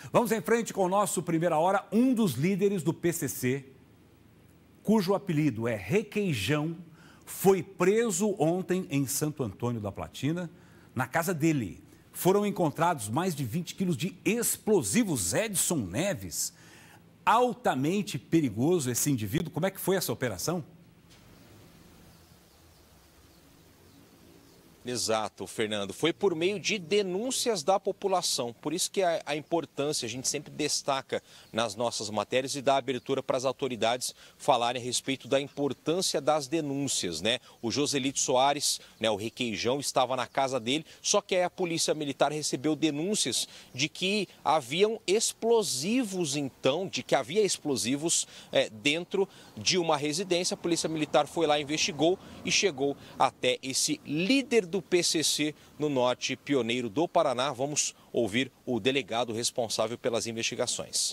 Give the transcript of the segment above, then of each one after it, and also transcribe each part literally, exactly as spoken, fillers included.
Vamos em frente com o nosso Primeira Hora. Um dos líderes do P C C, cujo apelido é Requeijão, foi preso ontem em Santo Antônio da Platina. Na casa dele foram encontrados mais de vinte quilos de explosivos. Edson Neves, altamente perigoso esse indivíduo. Como é que foi essa operação? Exato, Fernando. Foi por meio de denúncias da população. Por isso que a, a importância, a gente sempre destaca nas nossas matérias e dá abertura para as autoridades falarem a respeito da importância das denúncias, né? O Joselito Soares, né, o Requeijão, estava na casa dele, só que aí a Polícia Militar recebeu denúncias de que haviam explosivos, então, de que havia explosivos é, dentro de uma residência. A Polícia Militar foi lá, investigou e chegou até esse líder do P C C no norte pioneiro do Paraná. Vamos ouvir o delegado responsável pelas investigações.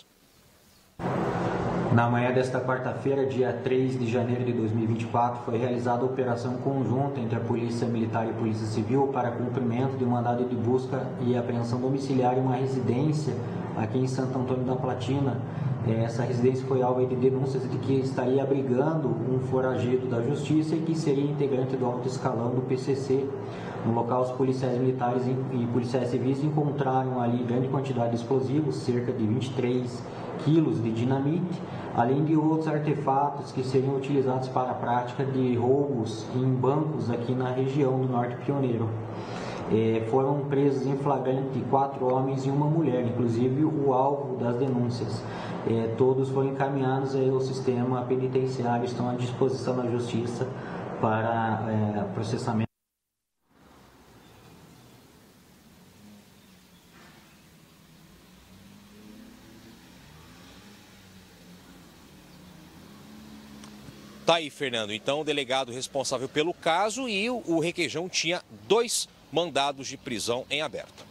Na manhã desta quarta-feira, dia três de janeiro de dois mil e vinte e quatro, foi realizada a operação conjunta entre a Polícia Militar e a Polícia Civil para cumprimento de mandado de busca e apreensão domiciliar em uma residência aqui em Santo Antônio da Platina. Essa residência foi alvo de denúncias de que estaria abrigando um foragido da Justiça e que seria integrante do alto escalão do P C C. No local, os policiais militares e policiais civis encontraram ali grande quantidade de explosivos, cerca de vinte e três quilos de dinamite, além de outros artefatos que seriam utilizados para a prática de roubos em bancos aqui na região do Norte Pioneiro. É, foram presos em flagrante quatro homens e uma mulher, inclusive o alvo das denúncias. É, todos foram encaminhados aí ao sistema penitenciário, estão à disposição da Justiça para é, processamento. Tá aí, Fernando. Então, o delegado responsável pelo caso e o, o Requeijão tinha dois mandados de prisão em aberto.